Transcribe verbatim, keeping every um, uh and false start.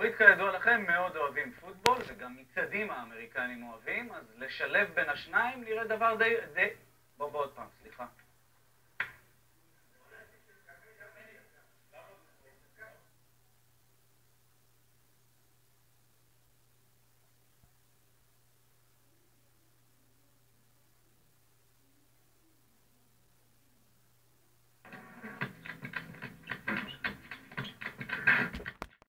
הברית כידוע לכם מאוד אוהבים פוטבול, וגם מצעדים האמריקנים אוהבים, אז לשלב בין השניים נראה דבר די... די... בוא בוא עוד פעם, סליחה.